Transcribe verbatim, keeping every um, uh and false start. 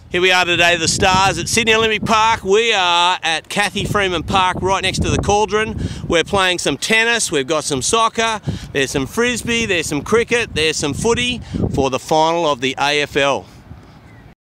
Here we are today, the Stars at Sydney Olympic Park. We are at Cathy Freeman Park, right next to the Cauldron. We're playing some tennis, we've got some soccer, there's some frisbee, there's some cricket, there's some footy for the final of the A F L.